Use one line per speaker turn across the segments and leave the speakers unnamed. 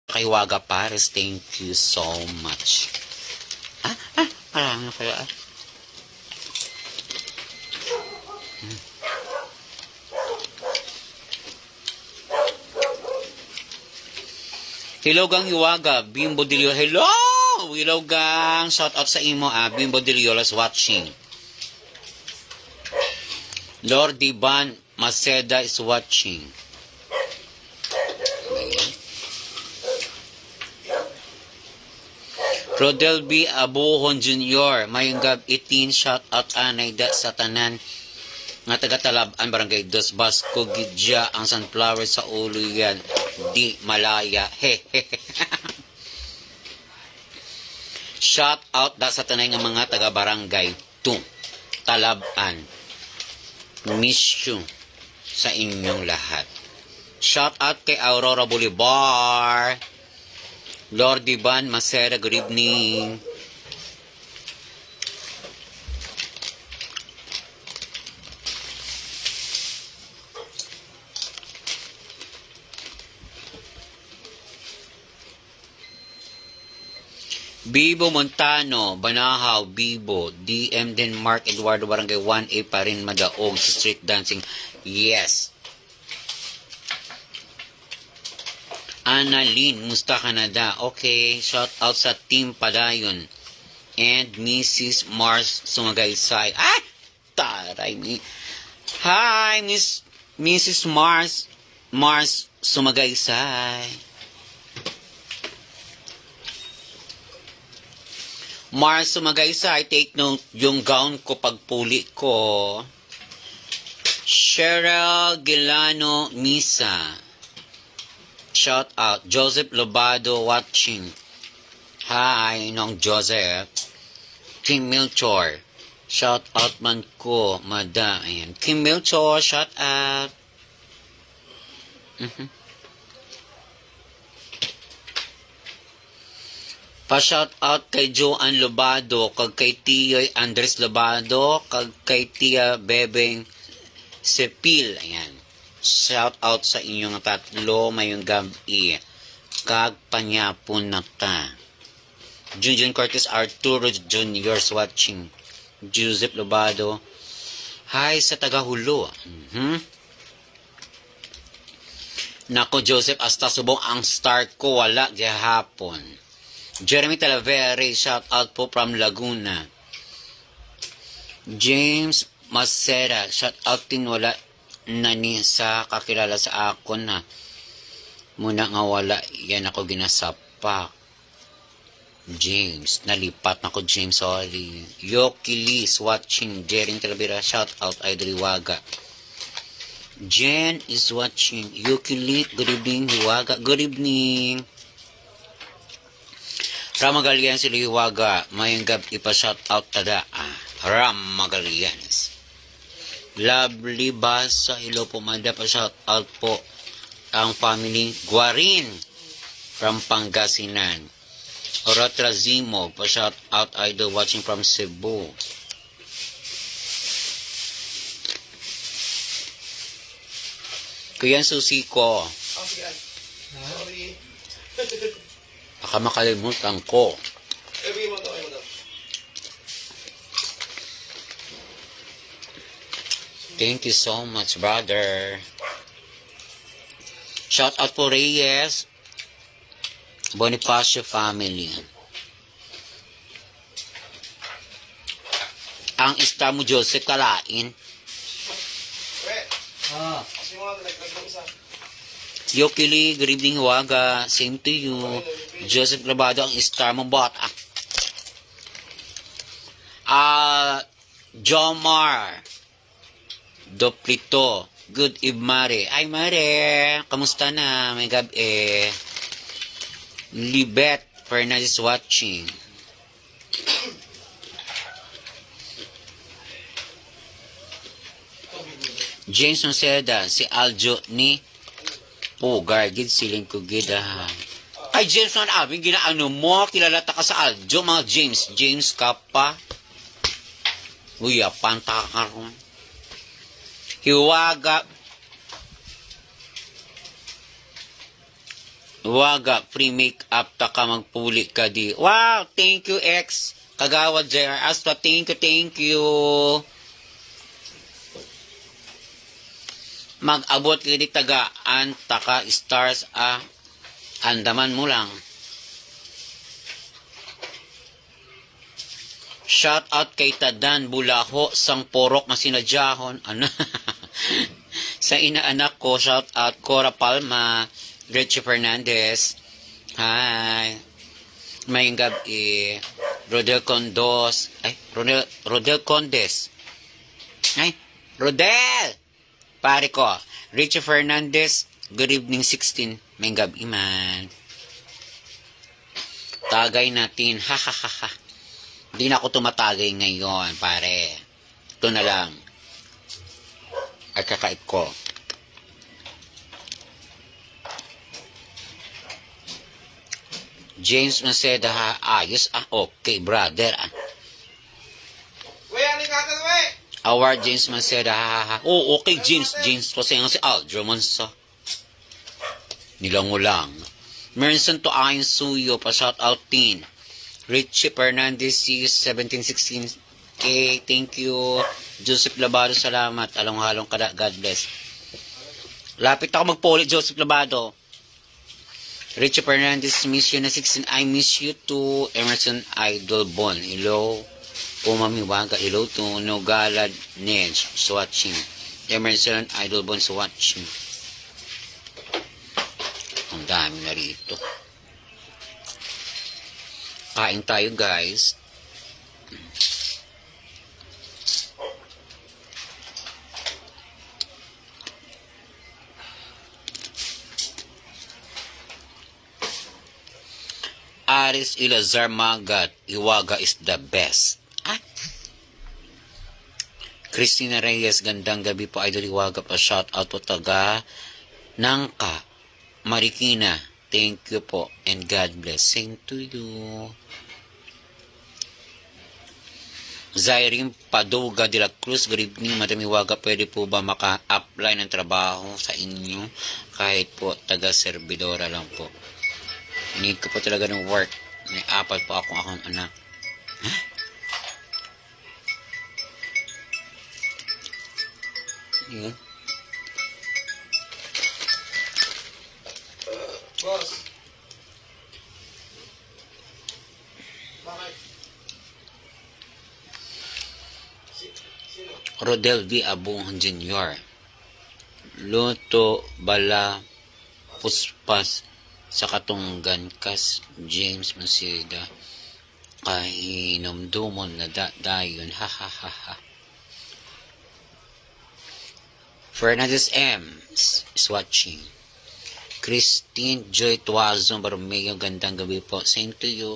kay Waga Pares. Thank you so much. Marami pala. Hello gang Hiwaga, Bimbo Delio. Hello! Hello gang, shout out sa imo Bimbo Deliolas watching. Lord Diban Maceda is watching. Rodel B. Abuhon Jr. Mayong gab 18 shout out anay da sa tanan nga taga-Talab-an Barangay Dos Basco Gidya ang sunflower sa ulo yan di malaya. Shout out da sa tanay nga mga taga-Barangay 2 Talab-an. Miss you sa inyong lahat. Shout out kay Aurora Bolivar. Lord Diban Maceda, good evening. Bibo Montano, Banahaw, Bibo, DM Denmark, Eduardo Barangay 1A pa rin madaog sa street dancing. Yes. Annalyn, musta Canada? Okay, shout out sa Team Padayon and Mrs. Mars Sumagaysay. Ah! Taray mi. Hi, Mrs. Mars Sumagaysay. Mars Sumagaysay, take note yung gown ko pagpuli ko. Cheryl Gilano Misa. Shout out. Joseph Lobado watching. Hi, Nong Joseph. Kim Milchor. Shout out man ko, Mada. Ayan. Kim Milchor, shout out. Pa-shout out kay Joanne Lobado, kag kay Tiyoy Andres Lobado, kag kay Tia Bebeng Sepil. Ayan. Shout out sa inyong tatlo mayong gabi. Kag panyapon na ta. Junjun Cortez Arturo Juniors watching. Joseph Lobado. Hi sa tagahulo. Nako Joseph, hasta subong ang start ko wala gihapon. Jeremy Talavere, shout out po from Laguna. James Macera, shout out din wala nani sa kakilala sa akon na muna nga wala yan ako ginasapak. James nalipat na ko James, sorry. Yoki Liz watching. Jering Talavera, shout out Idol Hiwaga. Jen is watching. Yoki Liz, good evening Hiwaga, good evening. Ramagalian sila Hiwaga mayang gab ipa shout out tada Ramagalianes. Lovely Basa, hello po Manda, pa shout out po ang family Guarin from Pangasinan. Oratra Zimo, pa shout out idol watching from Cebu. Kuya Susi ko. Baka makalimutan ko. Thank you so much, brother. Shout out po Reyes Bonifacio family. Ang ista mo Joseph kalain. Yokili, good evening Hiwaga. Same to you. Joseph Labado, ang star mo bot. Jomar Doplito, good evening Mare. Ay Mare, kamusta na? May gabi. Libet Fernandez watching. James Maceda, si Aljo ni Pugar, gid siling ko gid Ay James, man abing ginaano mo, kilala ta ka sa Aljo, mga James ka pa. Uy, panta ka ron. Hiwaga. Waga, free makeup ta ka magpuli ka di. Wow, thank you X. Kagawad JR Astra, thank you. Mag-abot ka di tagaan, taka stars andaman mo lang. Shout out kay Tadan Bulaho, sang porok na sinadyahon. Ano? Sa inaanak ko, shout out Cora Palma, Richie Fernandez. Hi. Maying gabi. Rodel Condos. Ay, Rodel Condes. Ay, Rodel! Pare ko. Richie Fernandez. Good evening 16. Maying gabi man. Tagay natin. Ha ha ha ha. Hindi na ako tumatagay ngayon, pare. Ito na lang. At kakaip ko. James Maceda, ayos okay brother Award James Maceda, oh okay James kasi nga si Aldro Mansa nilangulang. Merson to ayon suyo pa shout out tin. Richie Fernandez 1716 thank you. Joseph Labado, salamat. Along-halong kada, God bless. Lapit ako magpuli, Joseph Labado. Richie Fernandez, miss you na 16. I miss you too. Emerson Idol Bon. Hello. Pumamiwaga. Hello to Nogalad Nedge. Watching. Emerson Idol Bon watching. Ang dami na rito. Kain tayo guys. Aris Ilazar Magat, Iwaga is the best. Christina Reyes, gandang gabi po, Idol Iwaga pa. Shout out po taga Nangka, Marikina. Thank you po and God bless. Same to you. Zairin Paduga de la Cruz, good evening, Madam Iwaga. Pwede po ba maka-apply ng trabaho sa inyo? Kahit po taga-servidora lang po. Need ko po talaga ng work. May apat po akong anak. Huh? Yun.
Boss. Bakit? Sino?
Rodel V. Abong Jr. Luto Bala Puspas sa Katunggan Kas James Maceda kahinumdumon na dayon ha ha ha ha. Fernandez M is watching. Christine Joy Tuazon Baromeo, gandang gabi po. Same to you.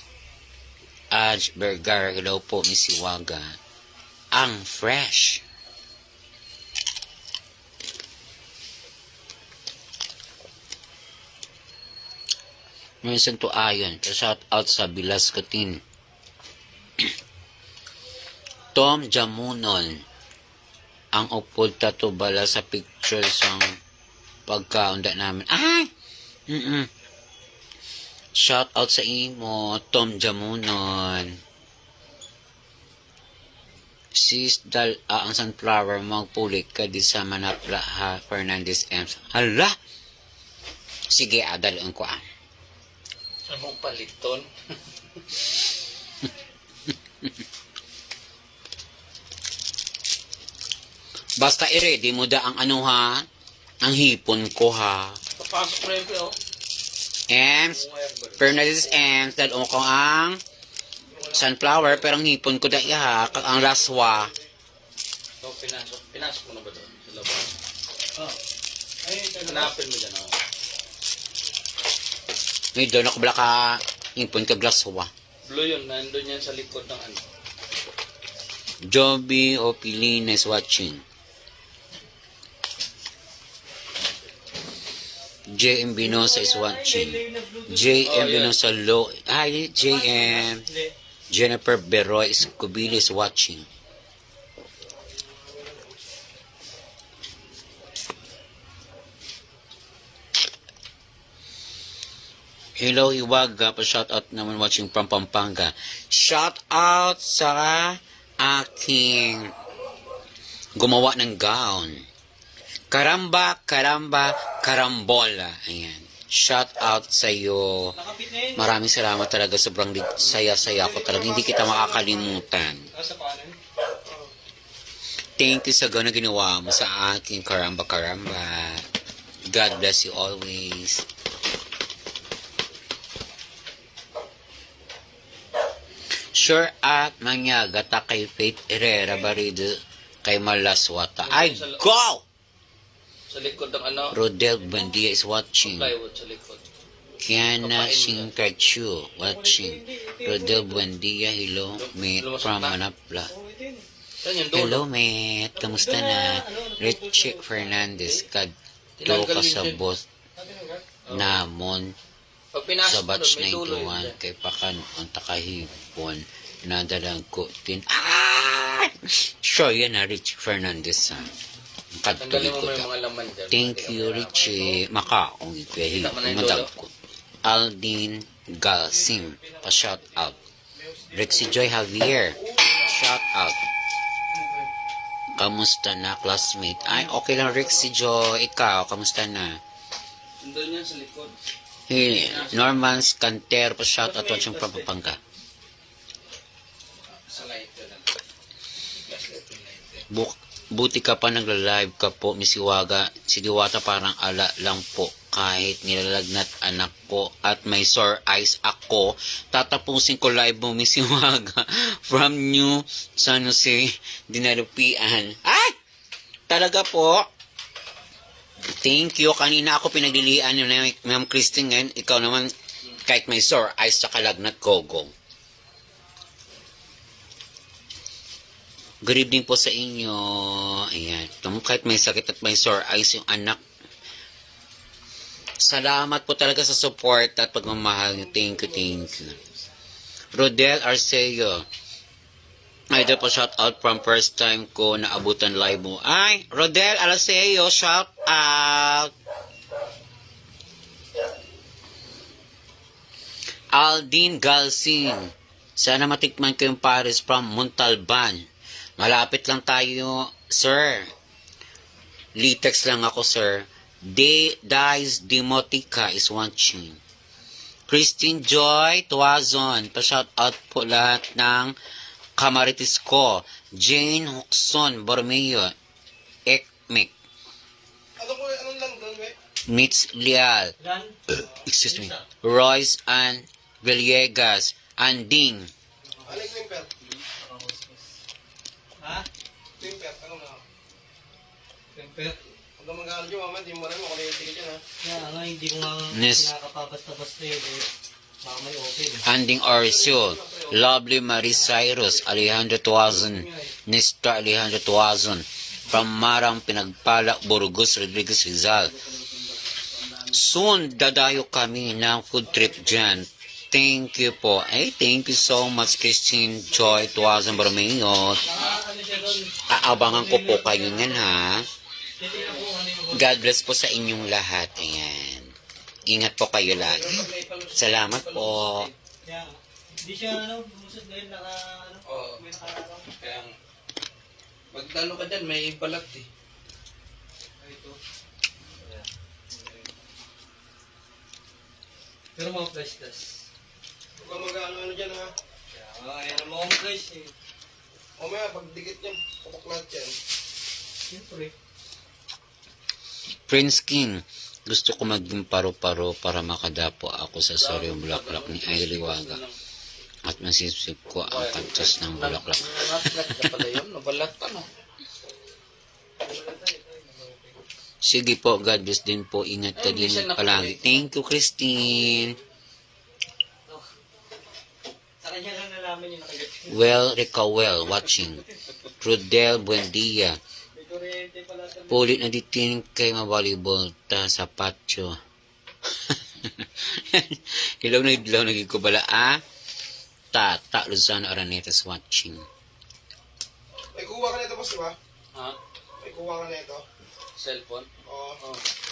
Aj Bergar, hello po Miss Iwaga. Ang fresh. Minsan to ayon, shout out sa Bilascotin. Tom Jamunon, ang upod tato bala sa picture sang pagkaunda namin. Ay! Shout out sa imo, Tom Jamunon. Sis dal ang sunflower magpulik ka di sa Manapla ha, Fernandez M. Hala! Sige, adalon ko
Anong paliton?
Basta i-ready mo da ang ano ha, ang hipon ko ha.
Papasok na yun ko.
Ems, Fernandez Ems, dahil ko ang sunflower, pero ang hipon ko da ha, ang laswa.
So, pinasok mo na ba doon? Sa labas? Ay, hanapin mo dyan ako.
May doon ako bala ka hipon ka laswa.
Blue yun, nandun yan sa likod ng ano.
Joby Opilina is watching. JM Binosa is watching. JM Binosa Low. Hi, JM. Jennifer Beroy Escobili is watching. Hello, Hiwaga. Pa-shout out naman watching from Pampanga. Shout out sa aking gumawa ng gown. Karamba, karambola. Ayan. Shout out sa iyo. Maraming salamat talaga. Sobrang saya-saya ko talaga. Hindi kita makakalimutan. Thank you sa gano'n ginawa mo sa aking karamba. God bless you always. Sure at manyaga ta kay Faith Herrera Barido kay Malaswata. Ay, go!
Sa likod ng ano?
Rodel Buendia is watching.
Plywood sa likod.
Kiana Singkachu watching. Rodel Buendia, hello, mate from Manapla. Hello, mate. Kamusta na? Richie Fernandez, kadto ka sa boss namon sa batch 91 kay Pakan ang takahipon nadalang ko tin. Sure, yan na Richie Fernandez ha.
Tanggalin mo yung mga laman dyan.
Thank you, Richie. Makaong ikwehi. Madag ko. Aldin Galsim. Pa-shout out. Rexy Joy Javier. Shout out. Kamusta na, classmate? Ay, okay lang, Rexy Joy. Ikaw, kamusta na?
Doon yan sa likod.
Hey, Norman Scanter. Pa-shout out. Watching from Pampanga.
Sa light yun.
Buti ka pa nagla-live ka po, Miss Hiwaga. Si Diwata parang ala lang po. Kahit nilalagnat anak ko at may sore eyes ako, tatapusin ko live mo, Miss Hiwaga. From New San Jose, Dinalupian. Ay! Talaga po. Thank you. Kanina ako pinaglilian yun na Ma'am Christine ngayon. Ikaw naman, kahit may sore eyes sa kalagnat ko, go. Good evening po sa inyo. Ayan. Kahit may sakit at may sore eyes yung anak. Salamat po talaga sa support at pagmamahal niyo. Thank you. Rodel Arceo. Idol po shout out from first time ko na abutan live mo. Ay, Rodel Arceo, shout out. Aldin Galsin. Sana matikman ko yung Paris from Montalban. Malapit lang tayo, sir. Litex lang ako, sir. Dice Demotica is watching. Christine Joy Tuazon. Pa-shout out po lahat ng kamaritis ko. Jane Huxon Bormeo. Ekmek.
Anong lang doon, we?
Mitz Lial. Excuse me. Royce and Villegas. Anding.
Ano yung climper? Ha? Climper, ano na? Climper? Huwag kang mag-aaral dyan, mama. Hindi mo rin makulit dyan, ha?
Kaya nga, hindi ko nga nakakapabasta-basta yun. Baka may open.
Anding Orcio. Lovely Marie Cyrus. Alejandro Tuazon. Nestor Alejandro Tuazon. From Marang Pinagpala, Burgos, Rodriguez, Rizal. Soon, dadayo kami ng food trip dyan. Thank you po. Ay, thank you so much, Christine Joy Tuazon Bormeo. Aabangan ko po kayo yan, ha? God bless po sa inyong lahat. Ayan. Ingat po kayo lagi. Salamat po.
Hindi siya, bumusod ngayon
Oo. Kaya, pagdalo ka dyan, may balat, eh.
Ito. Pero mga flash test.
Huwag kang mag-ano dyan, ha?
Ayan ang mga flash, eh.
O maya, pagdikit niyan, kapaklat yan.
Siyempre.
Prince King. Gusto ko maging paro-paro para makadapo ako sa saryong bulaklak ni Ayliwaga. At masisip ko ang kantos ng bulaklak.
Nabalat na pala yun, nabalat ano.
Sige po, God bless din po. Ingat ka din palagi. Thank you, Christine.
Sa kanya lang nalaman yung nakagat.
Well, Ricawel, watching. Rudel Buendia.
Kuryente pala sa
Pulit na ditin kay mabalibol ta sa patio. Ilaw na idlaw naging ko bala, Tata Luzano Araneta's watching.
May kuha ka na ito, boss, di ba?
Ha?
May kuha ka na ito.
Cellphone?
Oo.